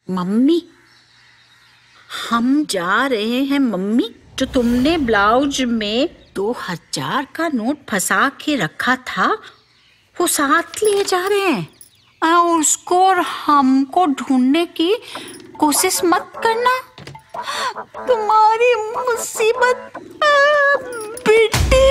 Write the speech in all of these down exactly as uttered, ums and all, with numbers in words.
Mummy, हम जा रहे हैं मम्मी। जो तुमने ब्लाउज में दो हजार का नोट फंसा के रखा था वो साथ लिए जा रहे हैं। और उसको और हमको ढूंढने की कोशिश मत करना। तुम्हारी मुसीबत बेटी।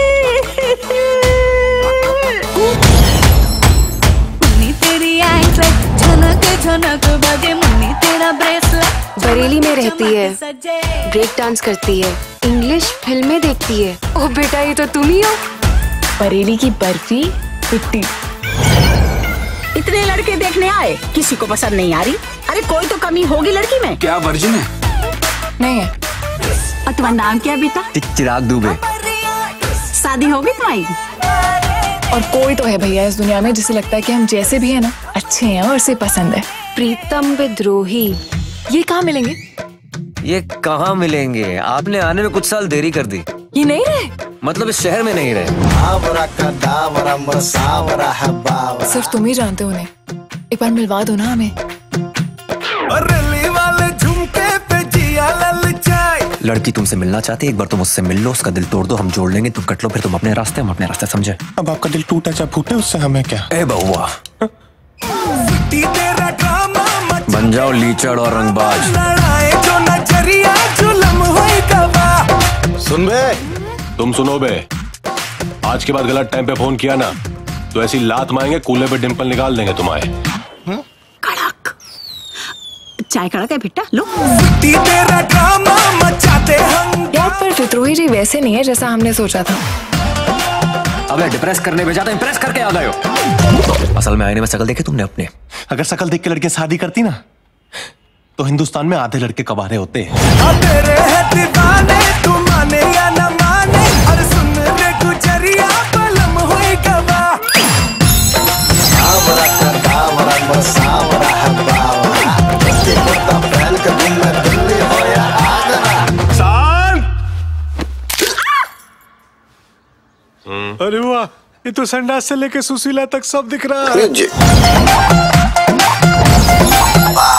मुन्नी तेरी एंकलेट झनक झनक बजे, मुन्नी तेरा ब्रेसलेट। बरेली में रहती है, ब्रेक डांस करती है, इंग्लिश फिल्में देखती है। ओ बेटा, ये तो तुम ही हो। बरेली की बर्फी पिट्टी। इतने लड़के देखने आए, किसी को पसंद नहीं आ रही? अरे कोई तो कमी होगी लड़की में। क्या वर्जिन है? नहीं है। और तुम्हारा नाम क्या बेटा? चिराग दुबे। शादी होगी तुम्हारी? और कोई तो है भैया इस दुनिया में जिसे लगता है कि हम जैसे भी हैं ना अच्छे हैं और उसे पसंद है। प्रीतम विद्रोही, ये कहाँ मिलेंगे? ये कहाँ मिलेंगे? आपने आने में कुछ साल देरी कर दी। ये नहीं रहे? मतलब इस शहर में नहीं रहे। सिर्फ तुम ही जानते हो उन्हें। एक बार मिलवा दो ना हमें। लड़की तुमसे मिलना चाहती है, एक बार तुम उससे मिल लो, उसका दिल तोड़ दो, हम जोड़ लेंगे, तुम कट लो, फिर तुम अपने रास्ते, हम अपने रास्ते, समझे? अब आपका दिल टूटा चाहे फूटे, उससे हमें क्या? ए बहुआ, बन जाओ लीचड़ और रंगबाज। सुन बे, तुम सुनो बे, आज के बाद गलत टाइम पे फोन किया ना तो ऐसी लात मारेंगे कूल्हे पे डिंपल निकाल देंगे तुम्हारे। कड़क चाय कड़क है बेटा, लो। यार पर विद्रोही जी वैसे नहीं है जैसा हमने सोचा था। अबे डिप्रेस करने भेजा था, इम्प्रेस करके आ गए हो। असल में आईने में शकल देखे तुमने अपने? अगर शकल देख के लड़कियां शादी करती ना तो हिंदुस्तान में आधे लड़के कबारे होते हैं। अरे वाह, ये तो संडास से लेके सुशीला तक सब दिख रहा है।